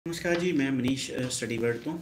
नमस्कार जी, मैं मनीष स्टडी वर्ल्ड तो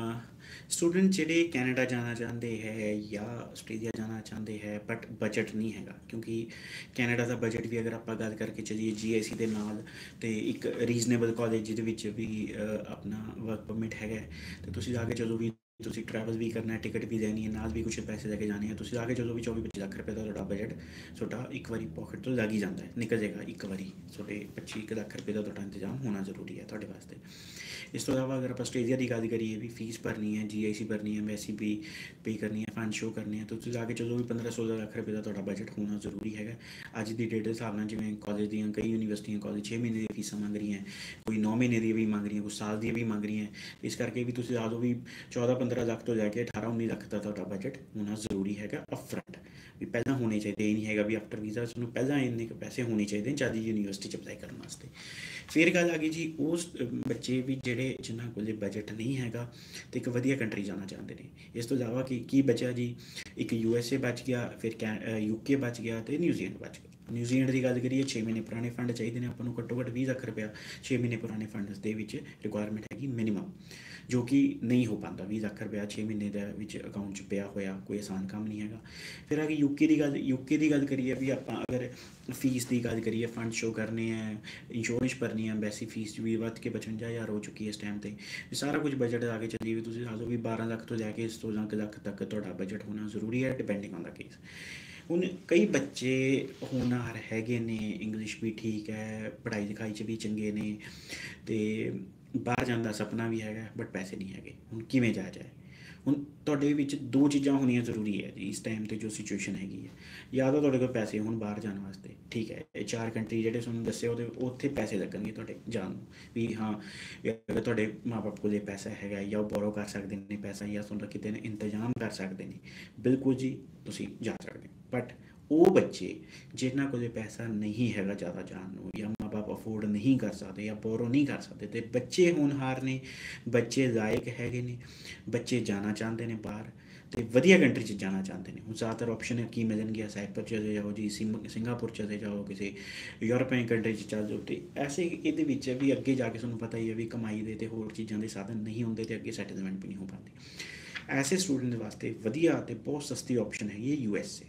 स्टूडेंट ਜਿਹੜੇ ਕੈਨੇਡਾ ਜਾਣਾ ਚਾਹੁੰਦੇ ਹੈ ਜਾਂ ਆਸਟ੍ਰੇਲੀਆ ਜਾਣਾ ਚਾਹੁੰਦੇ ਹੈ ਬਟ ਬਜਟ ਨਹੀਂ ਹੈਗਾ, ਕਿਉਂਕਿ ਕੈਨੇਡਾ ਦਾ ਬਜਟ ਵੀ ਅਗਰ ਆਪਾਂ ਗੱਲ ਕਰਕੇ ਚੱਲੀਏ ਜੀਆਈਸੀ ਦੇ ਨਾਲ ਤੇ ਇੱਕ ਰੀਜ਼ਨੇਬਲ ਕਾਲਜ ਜਿਹਦੇ ਵਿੱਚ ਵੀ ਆਪਣਾ ਵਰਕ ਪਰਮਿਟ ਹੈਗਾ ਤੇ ਤੁਸੀਂ ਆ ਕੇ ਜਦੋਂ ਵੀ ਤੁਸੀਂ ਟਰੈਵਲ ਵੀ ਕਰਨਾ ਹੈ, ਟਿਕਟ ਵੀ ਲੈਣੀ ਹੈ, ਨਾਲ ਵੀ ਕੁਛ ਪੈਸੇ ਲੈ ਕੇ ਜਾਣੇ ਹੈ, ਤੁਸੀਂ ਆ ਕੇ ਜਦੋਂ ਵੀ 24-25 ਲੱਖ ਰੁਪਏ ਦਾ ਤੁਹਾਡਾ ਬਜਟ ਤੁਹਾਡਾ ਇੱਕ ਵਾਰੀ ਪੋਕਟ ਤੋਂ ਲੱਗ ਹੀ ਜਾਂਦਾ ਹੈ, ਨਿਕਲ ਜਾਏਗਾ ਇੱਕ ਵਾਰੀ। ਤੁਹਾਡੇ 25 ਲੱਖ ਰੁਪਏ ਦਾ ਤੁਹਾਡਾ ਇੰਤਜ਼ਾਮ ਹੋਣਾ ਜ਼ਰੂਰੀ ਹੈ ਤੁਹਾਡੇ ਵਾਸਤੇ। ਇਸ ਤੋਂ ਇਲਾਵਾ ਅਗਰ ਆਪਾਂ ਆਸਟ੍ਰੇਲੀਆ ਦੀ ਗੱਲ ਕਰੀਏ ਵੀ ਫੀਸ ਭਰਨੀ ਹੈ, ਜੀਆਈਸੀ ਭਰਨੀ ਹੈ, ਐਮਬੈਸੀ ਵੀ ਪੇ ਕਰਨੀ ਹੈ, ਫੰਡ ਸ਼ੋ ਕਰਨੇ ਹੈ, ਤਾਂ ਤੁਸੀਂ ਜਾ ਕੇ ਜਦੋਂ ਵੀ 15-16 ਲੱਖ ਰੁਪਏ ਦਾ ਤੁਹਾਡਾ ਬਜਟ ਹੋਣਾ ਜ਼ਰੂਰੀ ਹੈਗਾ ਅੱਜ ਦੀ ਡੇਟ ਦੇ ਹਿਸਾਬ ਨਾਲ। ਜਿਵੇਂ ਕਾਲਜ ਦੀਆਂ ਕਈ ਯੂਨੀਵਰਸਿਟੀਆਂ ਕਾਲਜ 6 ਮਹੀਨੇ ਦੀ ਫੀਸਾਂ ਮੰਗ ਰਹੀਆਂ, ਕੋਈ 9 ਮਹੀਨੇ ਦੀ ਵੀ ਮੰਗ ਰਹੀਆਂ, ਕੋਈ ਸਾਲ ਦੀ ਵੀ ਮੰਗ ਰਹੀਆਂ। ਇਸ ਕਰਕੇ ਵੀ ਤੁਸੀਂ ਆਦੋ ਵੀ 14-15 ਲੱਖ ਤੋਂ ਲੈ ਕੇ 18-19 ਲੱਖ ਦਾ ਤੁਹਾਡਾ ਬਜਟ ਹੋਣਾ ਜ਼ਰੂਰੀ ਹੈਗਾ ਅਪਫਰੰਟ। ਵੀ ਪਹਿਲਾਂ ਹੋਣੇ ਚਾਹੀਦੇ, ਇਹ ਨਹੀਂ ਹੈਗਾ ਵੀ ਆਫਟਰ ਵੀਜ਼ਾ ਤੁਹਾਨੂੰ ਪਹਿਲਾਂ ਇੰਨੇ ਕੁ ਪੈਸੇ ਹੋਣੇ ਚਾਹੀਦੇ ਜਦ ਯੂਨੀਵਰਸਿਟੀ 'ਚ ਅਪਲਾਈ ਕਰਨ ਵਾਸਤੇ। ਫਿਰ ਗੱਲ ਆ ਗਈ ਜੀ ਉਸ ਬੱਚੇ ਵੀ ਜਿਹੜੇ ਜਿਨ੍ਹਾਂ ਕੋਲ ਬਜਟ ਨਹੀਂ ਹੈਗਾ ਅਤੇ ਇੱਕ ਵਧੀਆ ਕੰਟਰੀ ਜਾਣਾ ਚਾਹੁੰਦੇ ਨੇ। ਇਸ ਤੋਂ ਇਲਾਵਾ ਕੀ ਬਚਿਆ ਜੀ, ਇੱਕ USA ਬਚ ਗਿਆ, ਫਿਰ UK ਬਚ ਗਿਆ ਅਤੇ ਨਿਊਜ਼ੀਲੈਂਡ ਬਚ ਗਿਆ। ਨਿਊਜ਼ੀਲੈਂਡ ਦੀ ਗੱਲ ਕਰੀਏ 6 ਮਹੀਨੇ ਪੁਰਾਣੇ ਫੰਡ ਚਾਹੀਦੇ ਨੇ ਆਪਾਂ ਨੂੰ, ਘੱਟੋ ਘੱਟ 20 ਲੱਖ ਰੁਪਇਆ 6 ਮਹੀਨੇ ਪੁਰਾਣੇ ਫੰਡ ਦੇ ਵਿੱਚ ਰਿਕੁਆਇਰਮੈਂਟ ਹੈਗੀ ਮਿਨੀਮਮ, ਜੋ ਕਿ ਨਹੀਂ ਹੋ ਪਾਉਂਦਾ। 20 ਲੱਖ ਰੁਪਇਆ 6 ਮਹੀਨੇ ਦੇ ਵਿੱਚ ਅਕਾਊਂਟ 'ਚ ਪਿਆ ਹੋਇਆ ਕੋਈ ਆਸਾਨ ਕੰਮ ਨਹੀਂ ਹੈਗਾ। ਫਿਰ ਆ ਗਈ ਯੂਕੇ ਦੀ ਗੱਲ ਕਰੀਏ ਵੀ ਆਪਾਂ ਅਗਰ ਫੀਸ ਦੀ ਗੱਲ ਕਰੀਏ, ਫੰਡ ਸ਼ੋ ਕਰਨੇ ਹੈ, ਇੰਸ਼ੋਰੈਂਸ ਭਰਨੀ ਹੈ, ਐਮਬੈਸੀ ਫੀਸ ਵੀ ਵੱਧ ਕੇ 55,000 ਹੋ ਚੁੱਕੀ ਹੈ ਇਸ ਟਾਈਮ 'ਤੇ। ਸਾਰਾ ਕੁਝ ਬਜਟ ਆ ਕੇ ਚੱਲੀਏ ਵੀ ਤੁਸੀਂ ਦੱਸ ਦਿਓ ਵੀ 12 ਲੱਖ ਤੋਂ ਲੈ ਕੇ 16 ਲੱਖ ਤੱਕ ਤੁਹਾਡਾ ਬਜਟ ਹੋਣਾ ਜ਼ਰੂਰੀ ਹੈ, ਡਿਪੈਂਡਿੰਗ ਔਨ ਦਾ ਕੇਸ। ਹੁਣ ਕਈ ਬੱਚੇ ਹੋਣਹਾਰ ਹੈਗੇ ਨੇ, ਇੰਗਲਿਸ਼ ਵੀ ਠੀਕ ਹੈ, ਪੜ੍ਹਾਈ ਲਿਖਾਈ 'ਚ ਵੀ ਚੰਗੇ ਨੇ ਅਤੇ ਬਾਹਰ ਜਾਣ ਦਾ ਸੁਪਨਾ ਵੀ ਹੈਗਾ ਬਟ ਪੈਸੇ ਨਹੀਂ ਹੈਗੇ। ਹੁਣ ਕਿਵੇਂ ਜਾਇਆ ਜਾਏ? ਹੁਣ ਤੁਹਾਡੇ ਵਿੱਚ ਦੋ ਚੀਜ਼ਾਂ ਹੋਣੀਆਂ ਜ਼ਰੂਰੀ ਹੈ ਜੀ ਇਸ ਟਾਈਮ 'ਤੇ ਜੋ ਸਿਚੁਏਸ਼ਨ ਹੈਗੀ ਹੈ। ਜਾਂ ਤਾਂ ਤੁਹਾਡੇ ਕੋਲ ਪੈਸੇ ਹੋਣ ਬਾਹਰ ਜਾਣ ਵਾਸਤੇ, ਠੀਕ ਹੈ, ਇਹ 4 ਕੰਟਰੀ ਜਿਹੜੇ ਤੁਹਾਨੂੰ ਦੱਸੇ ਉਹਦੇ ਉੱਥੇ ਪੈਸੇ ਲੱਗਣਗੇ ਤੁਹਾਡੇ ਜਾਣ ਨੂੰ ਵੀ ਹਾਂ, ਅਗਰ ਤੁਹਾਡੇ ਮਾਂ ਬਾਪ ਕੋਲ ਪੈਸਾ ਹੈਗਾ ਜਾਂ ਉਹ ਬੋਰੋ ਕਰ ਸਕਦੇ ਨੇ ਪੈਸਾ ਜਾਂ ਤੁਹਾਡਾ ਕਿਤੇ ਨਾ ਇੰਤਜ਼ਾਮ ਕਰ ਸਕਦੇ ਨੇ, ਬਿਲਕੁਲ ਜੀ ਤੁਸੀਂ ਜਾ ਸਕਦੇ। ਬਟ ਉਹ ਬੱਚੇ ਜਿਨ੍ਹਾਂ ਕੋਲ ਪੈਸਾ ਨਹੀਂ ਹੈਗਾ ਜ਼ਿਆਦਾ ਜਾਣ ਨੂੰ, ਜਾਂ ਮਾਂ ਬਾਪ ਅਫੋਰਡ ਨਹੀਂ ਕਰ ਸਕਦੇ ਜਾਂ ਬੋਰੋ ਨਹੀਂ ਕਰ ਸਕਦੇ, ਅਤੇ ਬੱਚੇ ਹੋਣਹਾਰ ਨੇ, ਬੱਚੇ ਲਾਇਕ ਹੈਗੇ ਨੇ, ਬੱਚੇ ਜਾਣਾ ਚਾਹੁੰਦੇ ਨੇ ਬਾਹਰ ਅਤੇ ਵਧੀਆ ਕੰਟਰੀ 'ਚ ਜਾਣਾ ਚਾਹੁੰਦੇ ਨੇ। ਹੁਣ ਜ਼ਿਆਦਾਤਰ ਆਪਸ਼ਨ ਕੀ ਮਿਲਣਗੀਆਂ, ਸਾਈਪਰ ਚਲੇ ਜਾਓ ਜੀ, ਸਿੰਗਾਪੁਰ ਚਲੇ ਜਾਓ, ਕਿਸੇ ਯੂਰਪੀਅਨ ਕੰਟਰੀ 'ਚ ਚੱਲ ਜਾਓ। ਅਤੇ ਐਸੇ ਇਹਦੇ ਵਿੱਚ ਵੀ ਅੱਗੇ ਜਾ ਕੇ ਤੁਹਾਨੂੰ ਪਤਾ ਹੀ ਹੈ ਵੀ ਕਮਾਈ ਦੇ ਅਤੇ ਹੋਰ ਚੀਜ਼ਾਂ ਦੇ ਸਾਧਨ ਨਹੀਂ ਹੁੰਦੇ ਅਤੇ ਅੱਗੇ ਸੈਟਲਮੈਂਟ ਵੀ ਨਹੀਂ ਹੋ ਪਾਉਂਦੀ। ਐਸੇ ਸਟੂਡੈਂਟ ਵਾਸਤੇ ਵਧੀਆ ਅਤੇ ਬਹੁਤ ਸਸਤੀ ਆਪਸ਼ਨ ਹੈਗੀ ਹੈ USA।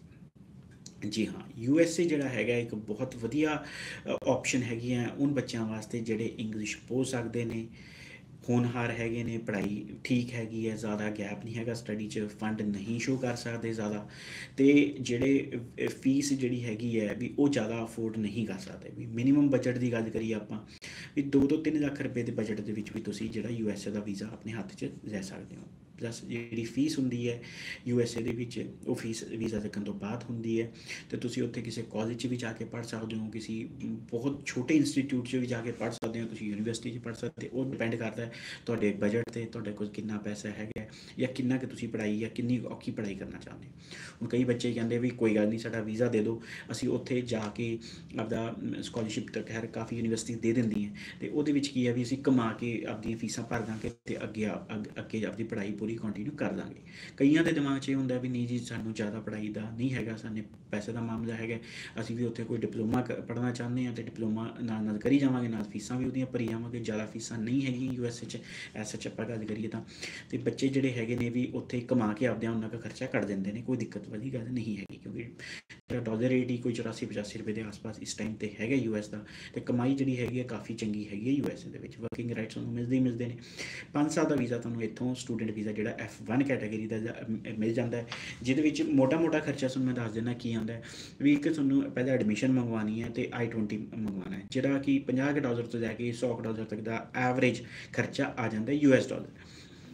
ਜੀ ਹਾਂ, USA ਜਿਹੜਾ ਹੈਗਾ ਇੱਕ ਬਹੁਤ ਵਧੀਆ ਆਪਸ਼ਨ ਹੈਗੀ ਹੈ ਉਨ ਬੱਚਿਆਂ ਵਾਸਤੇ ਜਿਹੜੇ ਇੰਗਲਿਸ਼ ਬੋਲ ਸਕਦੇ ਨੇ, ਹੋਣਹਾਰ ਹੈਗੇ ਨੇ, ਪੜ੍ਹਾਈ ਠੀਕ ਹੈਗੀ ਹੈ, ਜ਼ਿਆਦਾ ਗੈਪ ਨਹੀਂ ਹੈਗਾ ਸਟੱਡੀ 'ਚ, ਫੰਡ ਨਹੀਂ ਸ਼ੋ ਕਰ ਸਕਦੇ ਜ਼ਿਆਦਾ, ਅਤੇ ਜਿਹੜੇ ਫੀਸ ਜਿਹੜੀ ਹੈਗੀ ਹੈ ਵੀ ਉਹ ਜ਼ਿਆਦਾ ਅਫੋਰਡ ਨਹੀਂ ਕਰ ਸਕਦੇ। ਵੀ ਮਿਨੀਮਮ ਬਜਟ ਦੀ ਗੱਲ ਕਰੀਏ ਆਪਾਂ ਵੀ 2 ਤੋਂ 3 ਲੱਖ ਰੁਪਏ ਦੇ ਬਜਟ ਦੇ ਵਿੱਚ ਵੀ ਤੁਸੀਂ ਜਿਹੜਾ USA ਦਾ ਵੀਜ਼ਾ ਆਪਣੇ ਹੱਥ 'ਚ ਲੈ ਸਕਦੇ ਹੋ। ਪਲੱਸ ਜਿਹੜੀ ਫੀਸ ਹੁੰਦੀ ਹੈ USA ਦੇ ਵਿੱਚ ਉਹ ਫੀਸ ਵੀਜ਼ਾ ਲੱਗਣ ਤੋਂ ਬਾਅਦ ਹੁੰਦੀ ਹੈ, ਅਤੇ ਤੁਸੀਂ ਉੱਥੇ ਕਿਸੇ ਕਾਲਜ 'ਚ ਵੀ ਜਾ ਕੇ ਪੜ੍ਹ ਸਕਦੇ ਹੋ, ਕਿਸੇ ਬਹੁਤ ਛੋਟੇ ਇੰਸਟੀਟਿਊਟ 'ਚ ਵੀ ਜਾ ਕੇ ਪੜ੍ਹ ਸਕਦੇ ਹੋ, ਤੁਸੀਂ ਯੂਨੀਵਰਸਿਟੀ 'ਚ ਪੜ੍ਹ ਸਕਦੇ ਹੋ। ਉਹ ਡਿਪੈਂਡ ਕਰਦਾ ਤੁਹਾਡੇ ਬਜਟ 'ਤੇ, ਤੁਹਾਡੇ ਕੋਲ ਕਿੰਨਾ ਪੈਸਾ ਹੈਗਾ ਜਾਂ ਕਿੰਨਾ ਕੁ ਤੁਸੀਂ ਪੜ੍ਹਾਈ ਜਾਂ ਕਿੰਨੀ ਔਖੀ ਪੜ੍ਹਾਈ ਕਰਨਾ ਚਾਹੁੰਦੇ ਹੋ। ਹੁਣ ਕਈ ਬੱਚੇ ਕਹਿੰਦੇ ਵੀ ਕੋਈ ਗੱਲ ਨਹੀਂ, ਸਾਡਾ ਵੀਜ਼ਾ ਦੇ ਦਿਓ, ਅਸੀਂ ਉੱਥੇ ਜਾ ਕੇ ਆਪਦਾ ਸਕੋਲਰਸ਼ਿਪ ਤਾਂ ਖੈਰ ਕਾਫੀ ਯੂਨੀਵਰਸਿਟੀ ਦੇ ਦਿੰਦੀ ਹੈ, ਅਤੇ ਉਹਦੇ ਵਿੱਚ ਕੀ ਹੈ ਵੀ ਅਸੀਂ ਕਮਾ ਕੇ ਆਪਦੀਆਂ ਫੀਸਾਂ ਭਰ ਦਾਂਗੇ ਅਤੇ ਅੱਗੇ ਆਪਦੀ ਪੜ੍ਹਾਈ ਪੂਰੀ ਕੰਟੀਨਿਊ ਕਰ ਦਾਂਗੇ। ਕਈਆਂ ਦੇ ਦਿਮਾਗ 'ਚ ਇਹ ਹੁੰਦਾ ਵੀ ਨਹੀਂ ਜੀ, ਸਾਨੂੰ ਜ਼ਿਆਦਾ ਪੜ੍ਹਾਈ ਦਾ ਨਹੀਂ ਹੈਗਾ, ਸਾਨੂੰ ਪੈਸੇ ਦਾ ਮਾਮਲਾ ਹੈਗਾ, ਅਸੀਂ ਵੀ ਉੱਥੇ ਕੋਈ ਡਿਪਲੋਮਾ ਪੜ੍ਹਨਾ ਚਾਹੁੰਦੇ ਹਾਂ ਅਤੇ ਡਿਪਲੋਮਾ ਨਾਲ ਕਰੀ ਜਾਵਾਂਗੇ, ਨਾਲ ਫੀਸਾਂ ਵੀ ਉਹਦੀਆਂ ਭਰੀ ਜਾਵਾਂਗੇ। ਜ਼ਿਆਦਾ ਫੀਸਾਂ ਨਹੀਂ ਹੈਗੀ USA 'ਚ ਐਸ ਐਚ ਆਪਾਂ ਗੱਲ ਕਰੀਏ ਤਾਂ। ਅਤੇ ਬੱਚੇ ਜਿਹੜੇ ਹੈਗੇ ਨੇ ਵੀ ਉੱਥੇ ਕਮਾ ਕੇ ਆਪਦਿਆਂ ਉਹਨਾਂ ਦਾ ਖਰਚਾ ਕੱਢ ਦਿੰਦੇ ਨੇ, ਕੋਈ ਦਿੱਕਤ ਵਾਲੀ ਗੱਲ ਨਹੀਂ ਹੈਗੀ, ਕਿਉਂਕਿ ਡਾਲਰ ਰੇਟ ਹੀ ਕੋਈ 84-85 ਰੁਪਏ ਦੇ ਆਸ-ਪਾਸ ਇਸ ਟਾਈਮ 'ਤੇ ਹੈਗਾ US ਦਾ, ਅਤੇ ਕਮਾਈ ਜਿਹੜੀ ਹੈਗੀ ਹੈ ਕਾਫੀ ਚੰਗੀ ਹੈਗੀ ਹੈ USA ਦੇ ਵਿੱਚ। ਵਰਕਿੰਗ ਰਾਈਟਸ ਤੁਹਾਨੂੰ ਮਿਲਦੇ ਨੇ। 5 ਸਾਲ ਦਾ ਵੀਜ਼ਾ ਤੁਹਾਨੂੰ ਇੱਥੋਂ ਸਟੂਡੈਂਟ ਵੀਜ਼ਾ ਜਿਹੜਾ F1 ਕੈਟਾਗਰੀ ਦਾ ਮਿਲ ਜਾਂਦਾ ਹੈ, ਜਿਹਦੇ ਵਿੱਚ ਮੋਟਾ ਖਰਚਾ ਤੁਹਾਨੂੰ ਮੈਂ ਦੱਸ ਦਿੰਦਾ ਕੀ ਆਉਂਦਾ ਵੀ। ਇੱਕ ਤੁਹਾਨੂੰ ਪਹਿਲਾਂ ਐਡਮਿਸ਼ਨ ਮੰਗਵਾਉਣੀ ਹੈ ਅਤੇ I-20 ਮੰਗਵਾਉਣਾ ਹੈ, ਜਿਹੜਾ ਕਿ $50 ਤੋਂ ਲੈ ਕੇ $100 ਤੱਕ ਦਾ ਐਵਰੇਜ ਖਰਚਾ ਆ ਜਾਂਦਾ US ਡਾਲਰ।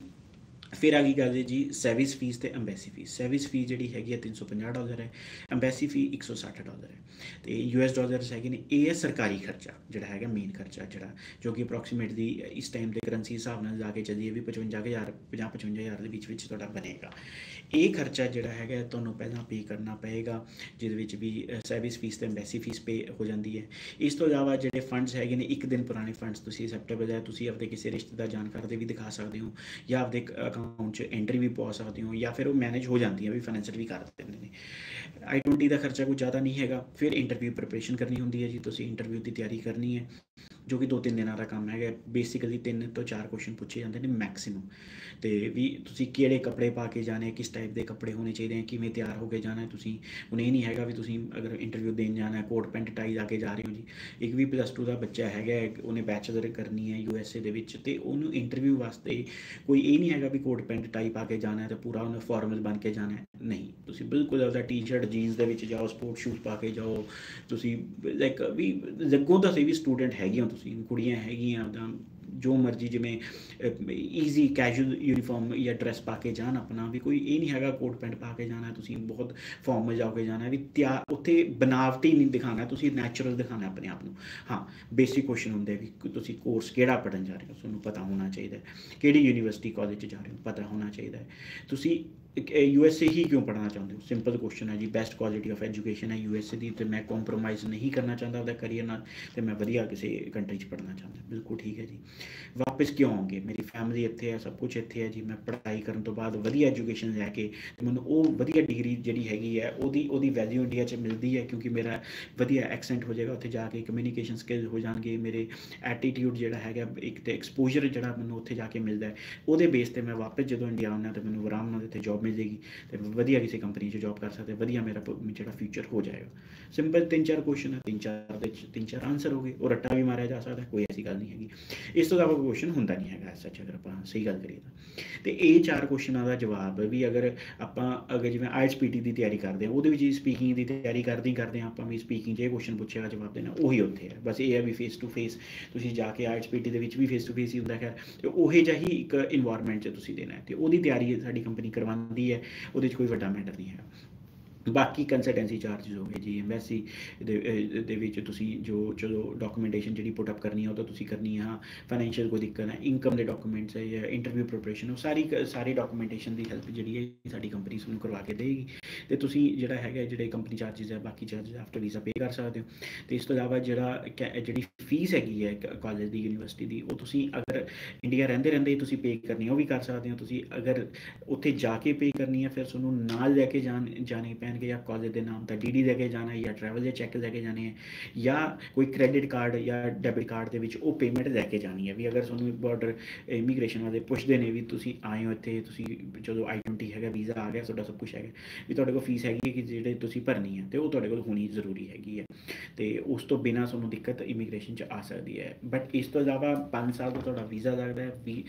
ਫਿਰ ਆ ਗਈ ਗੱਲ ਹੈ ਜੀ ਸਰਵਿਸ ਫੀਸ ਅਤੇ ਅੰਬੈਸੀ ਫੀਸ। ਸਰਵਿਸ ਫੀਸ ਜਿਹੜੀ ਹੈਗੀ ਹੈ $350 ਹੈ, ਅੰਬੈਸੀ ਫੀ $160 ਹੈ, ਅਤੇ US ਡਾਲਰਸ ਹੈਗੇ ਨੇ। ਇਹ ਹੈ ਸਰਕਾਰੀ ਖਰਚਾ ਜਿਹੜਾ ਹੈਗਾ, ਮੇਨ ਖਰਚਾ ਜਿਹੜਾ, ਜੋ ਕਿ ਅਪਰੋਕਸੀਮੇਟਲੀ ਇਸ ਟਾਈਮ ਦੇ ਕਰੰਸੀ ਹਿਸਾਬ ਨਾਲ ਲਾ ਕੇ ਚੱਲੀਏ ਵੀ 55,000 ਦੇ ਵਿੱਚ ਤੁਹਾਡਾ ਬਣੇਗਾ। ਇਹ ਖਰਚਾ ਜਿਹੜਾ ਹੈਗਾ ਤੁਹਾਨੂੰ ਪਹਿਲਾਂ ਪੇ ਕਰਨਾ ਪਏਗਾ, ਜਿਹਦੇ ਵਿੱਚ ਵੀ ਸਰਵਿਸ ਫੀਸ ਅਤੇ ਅੰਬੈਸੀ ਫੀਸ ਪੇ ਹੋ ਜਾਂਦੀ ਹੈ। ਇਸ ਤੋਂ ਇਲਾਵਾ ਜਿਹੜੇ ਫੰਡਸ ਹੈਗੇ ਨੇ, 1 ਦਿਨ ਪੁਰਾਣੇ ਫੰਡਸ ਤੁਸੀਂ ਐਕਸੈਪਟੇਬਲ ਹੈ, ਤੁਸੀਂ ਆਪਦੇ ਕਿਸੇ ਰਿਸ਼ਤੇਦਾਰ ਜਾਣਕਾਰ ਦੇ ਵੀ ਦਿਖਾ ਸਕਦੇ ਹੋ, ਜਾਂ ਆਪਦੇ ਅਕਾਊਂਟ 'ਚ ਐਂਟਰੀ ਵੀ ਪਾ ਸਕਦੇ ਹੋ, ਜਾਂ ਫਿਰ ਉਹ ਮੈਨੇਜ ਹੋ ਜਾਂਦੀ ਹੈ ਵੀ ਫਾਈਨੈਂਸ਼ੀਅਲ ਵੀ ਕਰ ਦਿੰਦੇ ਨੇ। I-20 ਦਾ ਖਰਚਾ ਕੋਈ ਜ਼ਿਆਦਾ ਨਹੀਂ ਹੈਗਾ। ਫਿਰ ਇੰਟਰਵਿਊ ਪ੍ਰੈਪਰੇਸ਼ਨ ਕਰਨੀ ਹੁੰਦੀ ਹੈ ਜੀ, ਤੁਸੀਂ ਇੰਟਰਵਿਊ ਦੀ ਤਿਆਰੀ ਕਰਨੀ ਹੈ, ਜੋ ਕਿ 2-3 ਦਿਨਾਂ ਦਾ ਕੰਮ ਹੈਗਾ। ਬੇਸਿਕਲੀ 3 ਤੋਂ 4 ਕੁਐਸਚਨ ਪੁੱਛੇ ਜਾਂਦੇ ਨੇ ਮੈਕਸਿਮਮ। ਅਤੇ ਵੀ ਤੁਸੀਂ ਕਿਹੜੇ ਕੱਪੜੇ ਪਾ ਕੇ ਜਾਣੇ, ਕਿਸ ਟਾਈਪ ਦੇ ਕੱਪੜੇ ਹੋਣੇ ਚਾਹੀਦੇ ਹੈ, ਕਿਵੇਂ ਤਿਆਰ ਹੋ ਕੇ ਜਾਣਾ ਤੁਸੀਂ। ਹੁਣ ਇਹ ਨਹੀਂ ਹੈਗਾ ਵੀ ਤੁਸੀਂ ਅਗਰ ਇੰਟਰਵਿਊ ਦੇਣ ਜਾਣਾ ਕੋਟ ਪੈਂਟ ਟਾਈ ਲਾ ਕੇ ਜਾ ਰਹੇ ਹੋ ਜੀ। ਇੱਕ ਵੀ +2 ਦਾ ਬੱਚਾ ਹੈਗਾ, ਉਹਨੇ ਬੈਚਲਰ ਕਰਨੀ ਹੈ USA ਦੇ ਵਿੱਚ, ਅਤੇ ਉਹਨੂੰ ਇੰਟਰਵਿਊ ਵਾਸਤੇ ਕੋਈ ਇਹ ਨਹੀਂ ਹੈਗਾ ਵੀ ਕੋਟ ਪੈਂਟ ਟਾਈ ਪਾ ਕੇ ਜਾਣਾ ਅਤੇ ਪੂਰਾ ਉਹਨੇ ਫਾਰਮਲ ਬਣ ਕੇ ਜਾਣਾ। ਨਹੀਂ, ਤੁਸੀਂ ਬਿਲਕੁਲ ਆਪਦਾ ਟੀ-ਸ਼ਰਟ ਜੀਨਸ ਦੇ ਵਿੱਚ ਜਾਓ, ਸਪੋਰਟ ਸ਼ੂਜ਼ ਪਾ ਕੇ ਜਾਓ। ਤੁਸੀਂ ਲਾਈਕ ਵੀ ਲੱਗੋ ਤਾਂ ਸਹੀ ਵੀ ਸਟੂਡੈਂਟ ਹੈਗੇ ਹੋ ਤੁਸੀਂ, ਕੁੜੀਆਂ ਹੈਗੀਆਂ ਤਾਂ ਜੋ ਮਰਜ਼ੀ ਜਿਵੇਂ ਈਜ਼ੀ ਕੈਜੂਅਲ ਯੂਨੀਫਾਰਮ ਜਾਂ ਡਰੈਸ ਪਾ ਕੇ ਜਾਣ ਆਪਣਾ, ਵੀ ਕੋਈ ਇਹ ਨਹੀਂ ਹੈਗਾ ਕੋਟ ਪੈਂਟ ਪਾ ਕੇ ਜਾਣਾ ਤੁਸੀਂ ਬਹੁਤ ਫਾਰਮਲ ਜਾ ਕੇ ਜਾਣਾ, ਵੀ ਤਿਆਰ ਉੱਥੇ ਬਨਾਵਟੀ ਨਹੀਂ ਦਿਖਾਉਣਾ, ਤੁਸੀਂ ਨੈਚੁਰਲ ਦਿਖਾਉਣਾ ਆਪਣੇ ਆਪ ਨੂੰ। ਹਾਂ, ਬੇਸਿਕ ਕੁਐਸਚਨ ਹੁੰਦੇ ਵੀ ਤੁਸੀਂ ਕੋਰਸ ਕਿਹੜਾ ਪੜ੍ਹਨ ਜਾ ਰਹੇ ਹੋ, ਤੁਹਾਨੂੰ ਪਤਾ ਹੋਣਾ ਚਾਹੀਦਾ। ਕਿਹੜੀ ਯੂਨੀਵਰਸਿਟੀ ਕਾਲਜ 'ਚ ਜਾ ਰਹੇ ਹੋ ਪਤਾ ਹੋਣਾ ਚਾਹੀਦਾ ਹੈ। ਤੁਸੀਂ USA ਹੀ ਕਿਉਂ ਪੜ੍ਹਨਾ ਚਾਹੁੰਦੇ ਹੋ, ਸਿੰਪਲ ਕੁਐਸਚਨ ਹੈ ਜੀ। ਬੈਸਟ ਕੁਆਲਿਟੀ ਆਫ ਐਜੂਕੇਸ਼ਨ ਹੈ USA ਦੀ, ਅਤੇ ਮੈਂ ਕੰਪਰੋਮਾਈਜ਼ ਨਹੀਂ ਕਰਨਾ ਚਾਹੁੰਦਾ ਆਪਦਾ ਕਰੀਅਰ ਨਾਲ, ਅਤੇ ਮੈਂ ਵਧੀਆ ਕਿਸੇ ਕੰਟਰੀ 'ਚ ਪੜ੍ਹਨਾ ਚਾਹੁੰਦਾ। ਬਿਲਕੁਲ ਠੀਕ ਹੈ ਜੀ। ਵਾਪਸ ਕਿਉਂ ਆਉਂਗੇ, ਮੇਰੀ ਫੈਮਿਲੀ ਇੱਥੇ ਹੈ, ਸਭ ਕੁਛ ਇੱਥੇ ਹੈ ਜੀ। ਮੈਂ ਪੜ੍ਹਾਈ ਕਰਨ ਤੋਂ ਬਾਅਦ ਵਧੀਆ ਐਜੂਕੇਸ਼ਨ ਲੈ ਕੇ ਮੈਨੂੰ ਉਹ ਵਧੀਆ ਡਿਗਰੀ ਜਿਹੜੀ ਹੈਗੀ ਹੈ ਉਹਦੀ ਵੈਲਿਊ ਇੰਡੀਆ 'ਚ ਮਿਲਦੀ ਹੈ, ਕਿਉਂਕਿ ਮੇਰਾ ਵਧੀਆ ਐਕਸੈਂਟ ਹੋ ਜਾਏਗਾ ਉੱਥੇ ਜਾ ਕੇ, ਕਮਿਊਨੀਕੇਸ਼ਨ ਸਕਿੱਲ ਹੋ ਜਾਣਗੇ, ਮੇਰੇ ਐਟੀਟਿਊਡ ਜਿਹੜਾ ਹੈਗਾ, ਇੱਕ ਤਾਂ ਐਕਸਪੋਜਰ ਜਿਹੜਾ ਮੈਨੂੰ ਉੱਥੇ ਜਾ ਕੇ ਮਿਲਦਾ, ਉਹਦੇ ਬੇਸ 'ਤੇ ਮੈਂ ਵਾਪਸ ਜਦੋਂ ਇੰਡੀਆ ਆਉਂਦਾ ਤਾਂ ਮੈਨੂੰ ਆਰਾਮ ਨਾਲ ਇੱਥੇ ਜੋਬ ਮਿਲ ਜਾਏਗੀ, ਅਤੇ ਵਧੀਆ ਕਿਸੇ ਕੰਪਨੀ 'ਚ ਜੋਬ ਕਰ ਸਕਦੇ, ਵਧੀਆ ਮੇਰਾ ਜਿਹੜਾ ਫਿਊਚਰ ਹੋ ਜਾਏਗਾ। ਸਿੰਪਲ 3-4 ਕੁਐਸਚਨ ਹੈ, 3-4 ਦੇ 3-4 ਆਨਸਰ ਹੋ ਗਏ, ਉਹ ਰੱਟਾ ਵੀ ਮਾਰਿਆ ਜਾ ਸਕਦਾ, ਕੋਈ ਐਸੀ ਗੱਲ ਨਹੀਂ ਹੈਗੀ। ਇਸ ਤੋਂ ਇਲਾਵਾ ਕੁਐਸਚਨ ਹੁੰਦਾ ਨਹੀਂ ਹੈਗਾ ਸੱਚ, ਅਗਰ ਆਪਾਂ ਸਹੀ ਗੱਲ ਕਰੀਏ ਤਾਂ। ਅਤੇ ਇਹ 4 ਕੁਐਸਚਨਾਂ ਦਾ ਜਵਾਬ ਵੀ ਅਗਰ ਜਿਵੇਂ IELTS PT ਦੀ ਤਿਆਰੀ ਕਰਦੇ ਹਾਂ, ਉਹਦੇ ਵਿੱਚ ਹੀ ਸਪੀਕਿੰਗ ਦੀ ਤਿਆਰੀ ਕਰਦੇ ਹਾਂ ਆਪਾਂ, ਵੀ ਸਪੀਕਿੰਗ 'ਚ ਇਹ ਕੁਐਸਚਨ ਪੁੱਛੇਗਾ ਜਵਾਬ ਦੇਣਾ ਉਹੀ ਉੱਥੇ ਹੈ। ਬਸ ਇਹ ਹੈ ਵੀ ਫੇਸ ਟੂ ਫੇਸ ਤੁਸੀਂ ਜਾ ਕੇ IELTS PT ਦੇ ਵਿੱਚ ਵੀ ਫੇਸ ਟੂ ਫੇਸ ਹੀ ਹੁੰਦਾ ਹੈ, ਅਤੇ ਉਹੀ ਜਿਹਾ ਹੀ ਇੱਕ ਇਨਵਾਇਰਮੈਂਟ 'ਚ ਤੁਸੀਂ ਦੇਣਾ ਹੈ, ਅਤੇ ਉਹਦੀ ਤਿਆਰੀ ਸਾਡੀ ਕੰਪਨੀ ਕਰਵਾਉਂਦੀ ਹੈ, ਉਹਦੇ 'ਚ ਕੋਈ ਵੱਡਾ ਮੈਟਰ ਨਹੀਂ ਹੈਗਾ। ਬਾਕੀ ਕੰਸਲਟੈਂਸੀ ਚਾਰਜਿਸ ਹੋ ਗਏ ਜੀ, ਐਮਬੈਸੀ ਦੇ ਵਿੱਚ ਤੁਸੀਂ ਜੋ ਚਲੋ ਡਾਕੂਮੈਂਟੇਸ਼ਨ ਜਿਹੜੀ ਪੁੱਟ ਅਪ ਕਰਨੀ ਹੈ ਉਹ ਤਾਂ ਤੁਸੀਂ ਕਰਨੀ ਆ। ਫਾਈਨੈਂਸ਼ੀਅਲ ਕੋਈ ਦਿੱਕਤ ਹੈ, ਇਨਕਮ ਦੇ ਡਾਕੂਮੈਂਟਸ ਹੈ ਜਾਂ ਇੰਟਰਵਿਊ ਪ੍ਰੈਪਰੇਸ਼ਨ, ਉਹ ਸਾਰੀ ਡਾਕੂਮੈਂਟੇਸ਼ਨ ਦੀ ਹੈਲਪ ਜਿਹੜੀ ਹੈ ਸਾਡੀ ਕੰਪਨੀ ਤੁਹਾਨੂੰ ਕਰਵਾ ਕੇ ਦੇਗੀ, ਅਤੇ ਤੁਸੀਂ ਜਿਹੜਾ ਹੈਗਾ ਜਿਹੜੇ ਕੰਪਨੀ ਚਾਰਜਿਸ ਹੈ, ਬਾਕੀ ਚਾਰਜਿਸ ਆਫਟਰ ਵੀਜ਼ਾ ਪੇ ਕਰ ਸਕਦੇ ਹੋ। ਅਤੇ ਇਸ ਤੋਂ ਇਲਾਵਾ ਜਿਹੜੀ ਫੀਸ ਹੈਗੀ ਹੈ ਕਾਲਜ ਦੀ, ਯੂਨੀਵਰਸਿਟੀ ਦੀ, ਉਹ ਤੁਸੀਂ ਅਗਰ ਇੰਡੀਆ ਰਹਿੰਦੇ ਤੁਸੀਂ ਪੇ ਕਰਨੀ ਹੈ ਉਹ ਵੀ ਕਰ ਸਕਦੇ ਹੋ। ਤੁਸੀਂ ਅਗਰ ਉੱਥੇ ਜਾ ਕੇ ਪੇ ਕਰਨੀ ਹੈ ਫਿਰ ਤੁਹਾਨੂੰ ਨਾਲ ਲੈ ਕੇ ਜਾਣੇ ਪੈਣਗੇ, ਜਾਂ ਕਾਲਜ ਦੇ ਨਾਮ ਦਾ DD ਲੈ ਕੇ ਜਾਣਾ, ਜਾਂ ਟਰੈਵਲ ਦੇ ਚੈੱਕ ਲੈ ਕੇ ਜਾਣੇ ਹੈ, ਜਾਂ ਕੋਈ ਕ੍ਰੈਡਿਟ ਕਾਰਡ ਜਾਂ ਡੈਬਿਟ ਕਾਰਡ ਦੇ ਵਿੱਚ ਉਹ ਪੇਮੈਂਟ ਲੈ ਕੇ ਜਾਣੀ ਹੈ। ਵੀ ਅਗਰ ਤੁਹਾਨੂੰ ਬਾਰਡਰ ਇਮੀਗ੍ਰੇਸ਼ਨ ਵਾਲੇ ਪੁੱਛਦੇ ਨੇ ਵੀ ਤੁਸੀਂ ਆਏ ਹੋ ਇੱਥੇ, ਤੁਸੀਂ ਜਦੋਂ I-20 ਹੈਗਾ, ਵੀਜ਼ਾ ਆ ਗਿਆ, ਤੁਹਾਡਾ ਸਭ ਕੁਛ ਹੈਗਾ, ਵੀ ਤੁਹਾਡੇ ਕੋਲ ਫੀਸ ਹੈਗੀ ਹੈ ਕਿ ਜਿਹੜੇ ਤੁਸੀਂ ਭਰਨੀ ਹੈ, ਅਤੇ ਉਹ ਤੁਹਾਡੇ ਕੋਲ ਹੋਣੀ ਜ਼ਰੂਰੀ ਹੈਗੀ ਹੈ, ਅਤੇ ਉਸ ਤੋਂ ਬਿਨਾਂ ਤੁਹਾਨੂੰ ਦਿੱਕਤ ਇਮੀਗ੍ਰੇਸ਼ਨ 'ਚ ਆ ਸਕਦੀ ਹੈ। ਬਟ ਇਸ ਤੋਂ ਇਲਾਵਾ 5 ਸਾਲ ਦਾ ਤੁਹਾਡਾ ਵੀਜ਼ਾ ਲੱਗਦਾ ਹੈ, ਵੀ